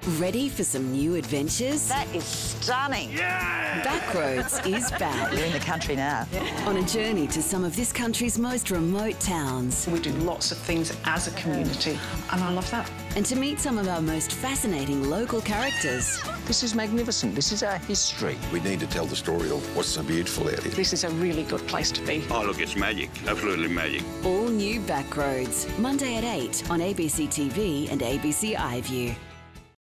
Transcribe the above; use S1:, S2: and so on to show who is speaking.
S1: Ready for some new adventures?
S2: That is stunning.
S3: Yeah!
S1: Backroads is back.
S2: You're in the country now.
S1: On a journey to some of this country's most remote towns.
S4: We do lots of things as a community, and I love that.
S1: And to meet some of our most fascinating local characters.
S5: This is magnificent. This is our history.
S6: We need to tell the story of what's so beautiful out here.
S4: This is a really good place to be.
S3: Oh, look, it's magic. Absolutely magic.
S1: All new Backroads, Monday at 8 on ABCTV and ABC iView.